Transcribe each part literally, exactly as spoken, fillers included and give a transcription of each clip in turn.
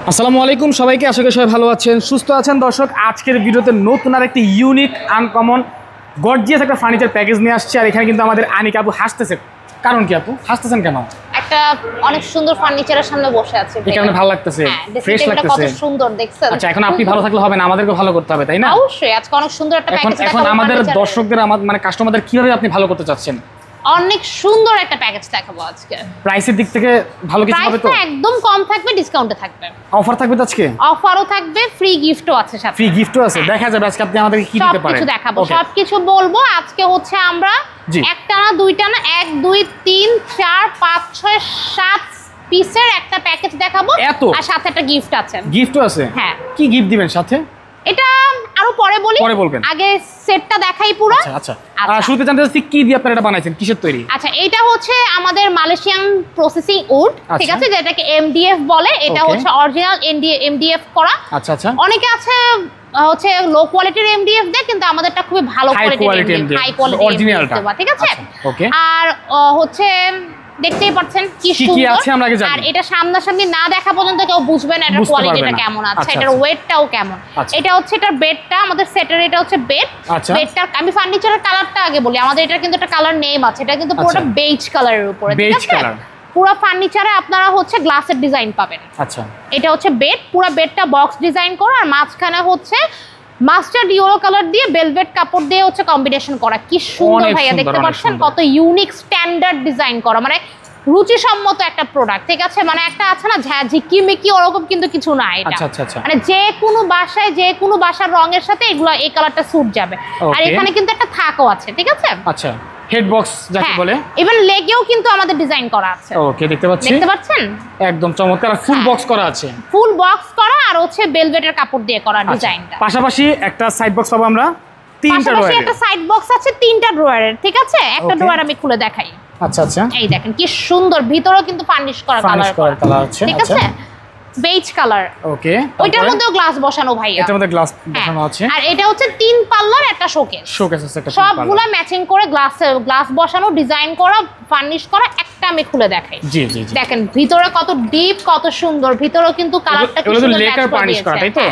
আসসালামু আলাইকুম সবাইকে, আশা করি সবাই ভালো আছেন, সুস্থ আছেন। দর্শক, আজকের ভিডিওতে নতুন আর একটি ইউনিক আনকমন গর্জিয়াস একটা ফার্নিচার প্যাকেজ নিয়ে আসছে। আর এখানে কিন্তু আমাদের আনিকা আপু হাসতেছে। কারণ কি আপু হাসতেছেন কেন? একটা অনেক সুন্দর ফার্নিচারের সামনে বসে আছে, এই কারণে ভালো লাগতেছে, ফ্রেশ লাগতেছে। কত সুন্দর দেখছেন। আচ্ছা, এখন আপনি ভালো থাকলে হবে না, আমাদেরকে ভালো করতে হবে, তাই না? অবশ্যই আজকে অনেক সুন্দর একটা প্যাকেজ দেখাবো। এখন আমাদের দর্শকদের, আমাদের মানে কাস্টমারদের কিভাবে আপনি ভালো করতে চাচ্ছেন? অনেক সুন্দর একটা প্যাকেজ দেখাবো আজকে। প্রাইসের দিক থেকে ভালো কিছু হবে তো? প্রাইসটা একদম কম থাকবে, ডিসকাউন্টে থাকবে। অফার থাকবে তো আজকে? অফারও থাকবে, ফ্রি গিফটও আছে সাথে। ফ্রি গিফটও আছে, দেখা যাবে আজকে আপনি আমাদেরকে কি দিতে পারেন। সবকিছু দেখাবো, সবকিছু বলবো। আজকে হচ্ছে আমরা একটা না দুইটা না এক দুই তিন চার পাঁচ ছয় সাত পিসের একটা প্যাকেজ দেখাবো, আর সাথে একটা গিফট আছে। গিফটও আছে? হ্যাঁ। কি গিফট দিবেন সাথে? এটা আরো পরে বলি, পরে বলবেন। আগে সেটটা দেখাই পুরো। আচ্ছা আচ্ছা, আর শুরুতে জানতে চাচ্ছি কি দিয়ে আপনারা এটা বানাইছেন, কিসের তৈরি? আচ্ছা, এটা হচ্ছে আমাদের মালয়েশিয়ান প্রসেসিং উড, ঠিক আছে, যেটাকে এমডিএফ বলে। এটা হচ্ছে অরিজিনাল এমডিএফ করা। আচ্ছা আচ্ছা। অনেকে আছে হচ্ছে লো কোয়ালিটির এমডিএফ দেয়, কিন্তু আমাদেরটা খুবই ভালো কোয়ালিটির এমডিএফ, হাই কোয়ালিটির অরিজিনালটা, ঠিক আছে। ওকে। আর হচ্ছে দেখতেই পাচ্ছেন কি সুন্দর। আর এটা সামনাসামনি না দেখা পর্যন্ত কেউ বুঝবে না এটার কোয়ালিটিটা কেমন আছে, এটার ওয়েটটাও কেমন। এটা হচ্ছে এটার বেডটা, আমাদের সেটের এটা হচ্ছে বেড। বেডটার আমি ফার্নিচারের কালারটা আগে বলি। আমাদের এটা কিন্তু একটা কালার নেম আছে, এটা কিন্তু পুরোটা বেজ কালারের উপরে, ঠিক আছে। পুরো ফার্নিচারে আপনারা হচ্ছে গ্লাসের ডিজাইন পাবেন। আচ্ছা, এটা হচ্ছে বেড, পুরো বেডটা বক্স ডিজাইন করা, আর মাঝখানে হচ্ছে মাস্টার্ড ইয়েলো কালার দিয়ে ভেলভেট কাপড় দিয়ে হচ্ছে কম্বিনেশন করা। কি সুন্দর ভাইয়া, দেখতে পাচ্ছেন কত ইউনিক স্ট্যান্ডার্ড ডিজাইন করা, মানে রুচিসম্মত একটা প্রোডাক্ট, ঠিক আছে। মানে একটা আছে না ঝিকিমিকি, ওরকম কিন্তু কিছু না এটা। মানে যে কোনো বাসায়, যে কোনো বাসার রঙের সাথে এগুলো, এই কালারটা স্যুট যাবে। আর এখানে কিন্তু একটা থাকও আছে, ঠিক আছে। আচ্ছা, হেড বক্স যাকে বলে, ইভেন লেগেও কিন্তু আমাদের ডিজাইন করা আছে। ওকে, দেখতে পাচ্ছেন, দেখতে পাচ্ছেন একদম চমৎকার। ফুল বক্স করা আছে, ফুল বক্স করা, আর হচ্ছে ভেলভেটের কাপড় দিয়ে করা ডিজাইনটা। পাশাপাশি একটা সাইড বক্স পাবো আমরা, তিনটা ড্রয়ার, একটা সাইড বক্স আছে তিনটা ড্রয়ারের, ঠিক আছে। একটা ড্রয়ার আমি খুলে দেখাই। আচ্ছা আচ্ছা, এই দেখেন কি সুন্দর, ভিতরেও কিন্তু ফার্নিশ করা কালার কালার আছে, ঠিক আছে, বেজ কালার। ওকে, ওইটার মধ্যেও গ্লাস বসানো ভাইয়া, এটার মধ্যে গ্লাস বসানো আছে। আর এটা হচ্ছে তিন পাল্লার একটা শোকেস। শোকেস আছে একটা, সবগুলা ম্যাচিং করে গ্লাস গ্লাস বসানো, ডিজাইন করা, ফার্নিশ করা। একটা আমি খুলে দেখাই। জি জি জি, দেখেন ভিতরে কত ডিপ, কত সুন্দর। ভিতরেও কিন্তু কালারটা কি সুন্দর লেকার ফার্নিশ করা, তাই তো?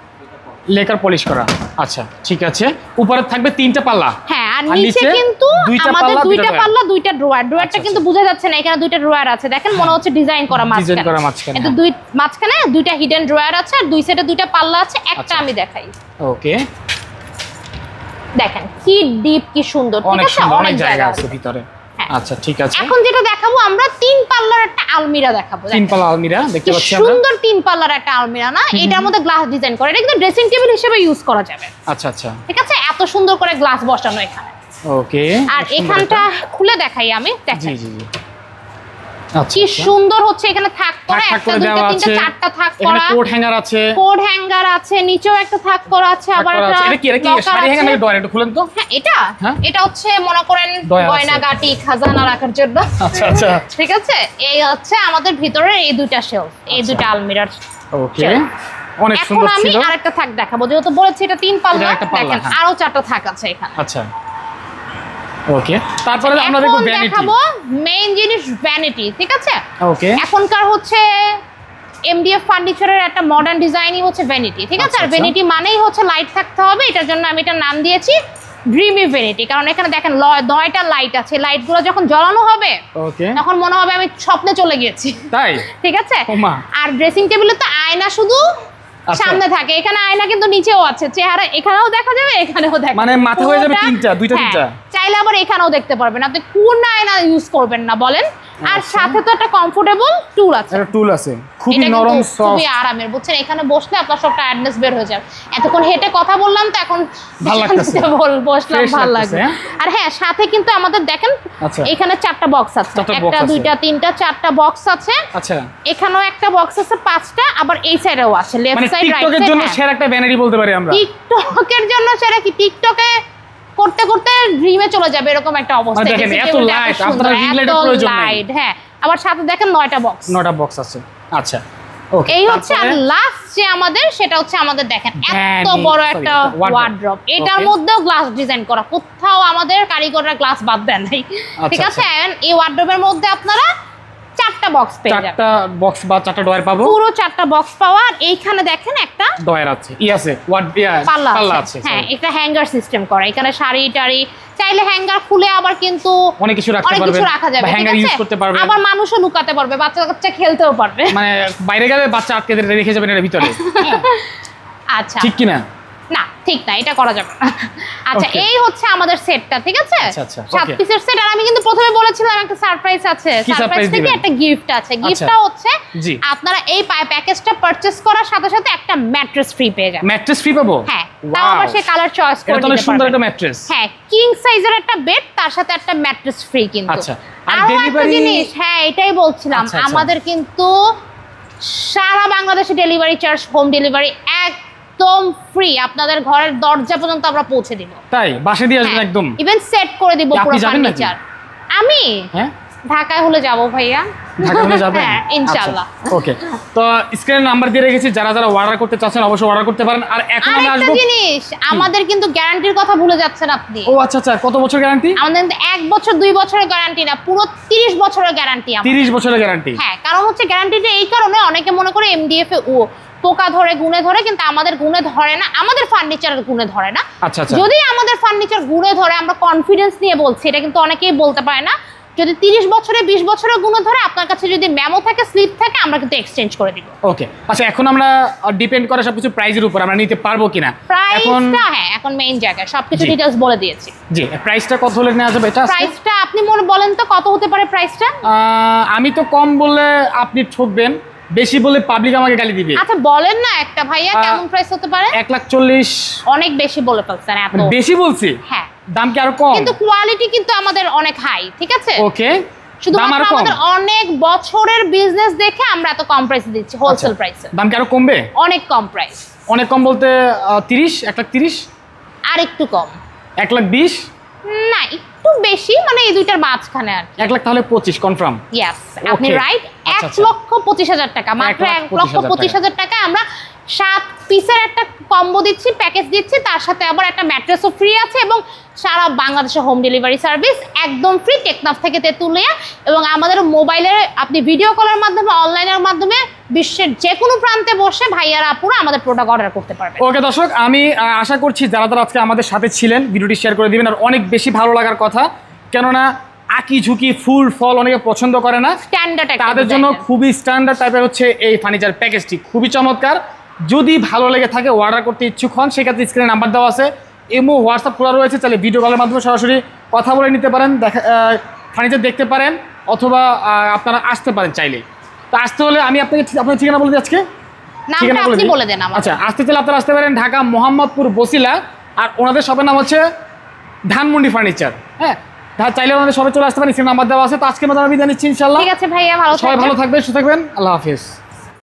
লেকার পলিশ করা। আচ্ছা, ঠিক আছে। উপরে থাকবে তিনটা পাল্লা, হ্যাঁ, আর নিচে কিন্তু আমাদের দুইটা পাল্লা, দুইটা ড্রয়ার। ড্রয়ারটা কিন্তু বোঝা যাচ্ছে না, এখানে দুইটা ড্রয়ার আছে, দেখেন মনে হচ্ছে ডিজাইন করা মাঝখানে। কিন্তু দুই মাঝখানে দুইটা হিডেন ড্রয়ার আছে, আর দুই সাইডে দুইটা পাল্লা আছে। একটা আমি দেখাই। ওকে, দেখেন কি ডিপ, কি সুন্দর, ঠিক আছে। অনেক জায়গা আছে ভিতরে। আচ্ছা, ঠিক আছে। এখন যেটা দেখাবো আমরা, তিন পাল্লার একটা আলমিরা দেখাবো। তিন পাল্লা আলমিরা দেখতে পাচ্ছি আমরা, সুন্দর তিন পাল্লার একটা আলমিরা না, এটার মধ্যে গ্লাস ডিজাইন করা। এটা কিন্তু ড্রেসিং টেবিল হিসেবে ইউজ করা যাবে। আচ্ছা আচ্ছা, ঠিক আছে। এত সুন্দর করে গ্লাস বসানো এখানে। ওকে, আর এখানটা খুলে দেখাই আমি, দেখেন জি জি জি, কি সুন্দর হচ্ছে। এখানে থাক করা, একটা দুইটা তিনটা চারটা থাক করা, এখানে কোট হ্যাঙ্গার আছে, কোট হ্যাঙ্গার আছে, নিচেও একটা থাক করা আছে। আবার একটা এটা কি, এটা কি শাড়ি হ্যাঙ্গার নাকি ডয়ার? একটু খুলেন তো। হ্যাঁ, এটা এটা হচ্ছে মনে করেন গয়না গাটি, খাজানা রাখার জন্য। আচ্ছা আচ্ছা, ঠিক আছে। এই হচ্ছে আমাদের ভিতরে এই দুইটা শেলফ, এই দুইটা আলমিরার। ওকে, অনেক সুন্দর ছিল। এখন আমি আরেকটা থাক দেখাবো, যেহেতু বলেছি এটা তিন পাল্লা। দেখেন আরো চারটা থাক আছে এখানে। আচ্ছা, ওকে। তারপরে আমরা দেখব ভ্যানিটি, দেখাবো মেইন জিনিস ভ্যানিটি, ঠিক আছে। ওকে, এখনকার হচ্ছে এমডিএফ ফার্নিচারের একটা মডার্ন ডিজাইনই হচ্ছে ভ্যানিটি, ঠিক আছে। আর ভ্যানিটি মানেই হচ্ছে লাইট থাকতে হবে, এটার জন্য আমি এটার নাম দিয়েছি ড্রিমি ভ্যানিটি। কারণ এখানে দেখেন নয়টা লাইট আছে, লাইটগুলো যখন জ্বালানো হবে তখন মনে হবে আমি স্বপ্নে চলে গিয়েছি, তাই, ঠিক আছে। আর ড্রেসিং টেবিলে তো আয়না শুধু সামনে থাকে, এখানে আয়না কিন্তু নিচেও আছে, চেহারা এখানেও দেখা যাবে, এখানেও দেখা, মানে মাথা হয়ে যাবে তিনটা, দুইটা তিনটা। চাইলে আবার এখানেও দেখতে পারবেন আপনি, কোন আয়না ইউজ করবেন না বলেন। আর সাথে তো একটা কমফোর্টেবল টুল আছে, একটা টুল আছে খুবই নরম, সফট, খুবই আরামের, বুঝছেন। এখানে বসলে আপনার সব টায়ার্ডনেস বের হয়ে যাবে। এতক্ষণ হেঁটে কথা বললাম তো এখন ভালো লাগতেছে, বসলাম ভালো লাগে। আর হ্যাঁ, সাথে কিন্তু আমাদের দেখেন এখানে চারটা বক্স আছে, একটা দুইটা তিনটা চারটা বক্স আছে। আচ্ছা, এখানেও একটা বক্স আছে, পাঁচটা। আবার এই সাইডেও আছে, লেফট সাইড রাইট সাইড। টিকটকের জন্য সেরা একটা ভ্যানিটি বলতে পারি আমরা। টিকটকের জন্য সেরা কি, টিকটকে করতে করতে ড্রিমে চলে যাবে এরকম একটা অবস্থা। দেখেন এত লাইট, আপনারা রিং লাইটের প্রয়োজন নাই। হ্যাঁ, আবার সাথে দেখেন নয়টা বক্স, নয়টা বক্স আছে। আচ্ছা, ওকে। এই হচ্ছে আর লাস্ট যে আমাদের, সেটা হচ্ছে আমাদের দেখেন এত বড় একটা ওয়ার্ড্রপ। এটার মধ্যেও গ্লাস ডিজাইন করা, কোথাও আমাদের কারিগররা গ্লাস বাদ দেন নাই, ঠিক আছে। এই ওয়ার্ড্রপের মধ্যে আপনারা চারটা বক্স পেয়ে যাবেন, চারটা বক্স বা চারটা ডয়ার পাবো, পুরো চারটা বক্স পাওয়া। আর এইখানে দেখেন একটা ডয়ার আছে, ই আছে, ওয়াট দিয়া পাল্লা পাল্লা আছে, আছে। হ্যাঁ এটা হ্যাঙ্গার সিস্টেম করা। এখানে শাড়ি টাড়ি চাইলে হ্যাঙ্গার খুলে আবার কিন্তু অনেক কিছু রাখতে অনেক পারবে, কিছু রাখা যাবে, বা ঠিক হ্যাঙ্গার আছে? ইউজ করতে পারবে, আবার মানুষও লুকাতে পারবে, বাচ্চা কাচ্চা খেলতেও পারবে, মানে বাইরে গেলে বাচ্চা আটকে দিয়ে রেখে যাবেন এর ভিতরে। আচ্ছা ঠিক কি না? না ঠিক না, এটা করা যাবে না। আচ্ছা Okay. এই হচ্ছে আমাদের সেটটা, ঠিক আছে? আচ্ছা, আচ্ছা, সাত okay. পিসের সেট। আর আমি কিন্তু প্রথমে বলেছিলাম একটা সারপ্রাইজ আছে, কি সারপ্রাইজ surprise থেকে দিবেন? একটা গিফট আছে। গিফটটা হচ্ছে জি। আপনারা এই প্যাকেজটা পারচেজ করার সাথে সাথে একটা ম্যাট্রেস ফ্রি পেয়ে যাবেন। ম্যাট্রেস ফ্রি পাবো? হ্যাঁ, তাও আবার সে কালার চয়েস করে এটা তো অনেক নিতে সুন্দর পারবেন। একটা ম্যাট্রেস। হ্যাঁ, কিং সাইজের একটা বেড, তার সাথে একটা ম্যাট্রেস ফ্রি কিন্তু। আচ্ছা, আর আরো একটা ডেলিভারি জিনিস, হ্যাঁ এটাই বলছিলাম, আচ্ছা, আচ্ছা। আমাদের কিন্তু সারা বাংলাদেশে ডেলিভারি চার্জ, হোম ডেলিভারি একদম ফ্রি, আপনাদের ঘরের দরজা পর্যন্ত আমরা পৌঁছে দিব। তাই বাসে দিয়ে আসবেন একদম? ইভেন সেট করে দিব আপনি পুরো যাবেন নাকি? ফার্নিচার। আমি হ্যাঁ, ঢাকায় হলে যাব ভাইয়া, ঢাকা হলে যাবেন? হ্যাঁ, ইনশাআল্লাহ। ওকে, তো স্ক্রিনে নাম্বার দিয়ে রেখেছি, যারা যারা অর্ডার করতে চাচ্ছেন অবশ্যই অর্ডার করতে পারেন। আর এখন আমি আরেকটা আসবো, জিনিস, আমাদের কিন্তু গ্যারান্টির কথা ভুলে যাচ্ছেন আপনি। ও আচ্ছা আচ্ছা, কত বছর গ্যারান্টি? আমাদের কিন্তু এক বছর দুই বছরের গ্যারান্টি না, পুরো তিরিশ বছরের গ্যারান্টি আমাদের। তিরিশ বছরের গ্যারান্টি? হ্যাঁ, কারণ হচ্ছে গ্যারান্টিটা এই কারণে, অনেকে মনে করে এমডিএফ এ ও পোকা ধরে গুণে ধরে, কিন্তু আমাদের গুণে ধরে না, আমাদের ফার্নিচারের গুণে ধরে না। আচ্ছা আচ্ছা, যদি আমাদের ফার্নিচার গুণে ধরে, আমরা কনফিডেন্স নিয়ে বলছি, এটা কিন্তু অনেকেই বলতে পারে না। যদি তিরিশ বছরে বিশ বছরের গুণে ধরে, আপনার কাছে যদি মেমো থাকে, স্লিপ থাকে, আমরা কিন্তু এক্সচেঞ্জ করে দিব। ওকে। আচ্ছা, এখন আমরা ডিপেন্ড করে সবকিছু প্রাইসের উপর, আমরা নিতে পারবো কিনা এখন? প্রাইসটা হ্যাঁ এখন মেইন জায়গায় সবকিছু জি। ডিটেইলস বলে দিয়েছি। জি, প্রাইসটা কত হলে নেওয়া যাবে এটা? প্রাইসটা আপনি মনে বলেন তো কত হতে পারে প্রাইসটা? আহ, আমি তো কম বললে আপনি ঠকবেন, বেশি বললে পাবলিক আমাকে গালি দিবে। আচ্ছা বলেন না একটা ভাইয়া, আহ, কেমন প্রাইস হতে পারে? এক লাখ চল্লিশ। অনেক বেশি বলে ফেলছেন, এত মানে বেশি বলছি? হ্যাঁ, দাম কি আরো কম? কিন্তু কোয়ালিটি কিন্তু আমাদের অনেক হাই, ঠিক আছে? ওকে, শুধু দাম আরো কম? আমাদের অনেক বছরের বিজনেস দেখে আমরা এত কম প্রাইসে দিচ্ছি, হোলসেল প্রাইসে। দাম কি আরো কমবে? অনেক কম প্রাইস। অনেক কম বলতে তিরিশ, এক লাখ তিরিশ, আর একটু কম এক লাখ বিশ, না, একটু বেশি, মানে এই দুইটার মাঝখানে আর কি। এক লাখ তাহলে পঁচিশ কনফার্ম? ইয়েস, আপনি Okay. রাইট। এক আচ্ছা, আচ্ছা। লক্ষ পঁচিশ হাজার টাকা, মাত্র লাখ এক পঁচিশ লক্ষ হাজার পঁচিশ টাকা। হাজার টাকায় আমরা সাত পিসের একটা কম্বো দিচ্ছি, প্যাকেজ দিচ্ছি, তার সাথে আবার একটা ম্যাট্রেসও ফ্রি আছে, এবং সারা বাংলাদেশে হোম ডেলিভারি সার্ভিস একদম ফ্রি, টেকনাফ থেকে তেঁতুলিয়া। এবং আমাদের মোবাইলের আপনি ভিডিও কলের মাধ্যমে, অনলাইনের মাধ্যমে বিশ্বের যে কোনো প্রান্তে বসে ভাইয়ারা আপুরা আমাদের প্রোডাক্ট অর্ডার করতে পারবেন। ওকে দর্শক, আমি আহ, আশা করছি যারা যারা আজকে আমাদের সাথে ছিলেন ভিডিওটি শেয়ার করে দিবেন। আর অনেক বেশি ভালো লাগার কথা, কেননা আঁকি ঝুঁকি ফুল ফল অনেকে পছন্দ করে না, স্ট্যান্ডার্ড তাদের জন্য খুবই স্ট্যান্ডার্ড টাইপের হচ্ছে এই ফার্নিচার প্যাকেজটি, খুবই চমৎকার। যদি ভালো লেগে থাকে, অর্ডার করতে ইচ্ছুক হন, সেক্ষেত্রে স্ক্রিনে নাম্বার দেওয়া আছে, এমও হোয়াটসঅ্যাপ খোলা রয়েছে, তাহলে ভিডিও কলের মাধ্যমে সরাসরি কথা বলে নিতে পারেন, দেখা ফার্নিচার দেখতে পারেন, অথবা আহ, আপনারা আসতে পারেন চাইলে। তো আসতে হলে আমি আপনাকে আপনার ঠিকানা বলে দিই আজকে। নামটা আপনি বলে দেন আমাকে। আচ্ছা, আসতে চাইলে আপনারা আসতে পারেন ঢাকা মোহাম্মদপুর বসিলা, আর ওনাদের শপের নাম হচ্ছে ধানমন্ডি ফার্নিচার। হ্যাঁ, চাইলে ওনাদের সবাই চলে আসতে পারেন, স্ক্রিনে নাম্বার দেওয়া আছে। তো আজকের মতো আমি বিদায় নিচ্ছি ইনশাল্লাহ। ঠিক আছে ভাইয়া, ভালো সবাই থাকবেন। ভালো থাকবেন, সুস্থ থাকবেন, আল্লাহ হাফিজ।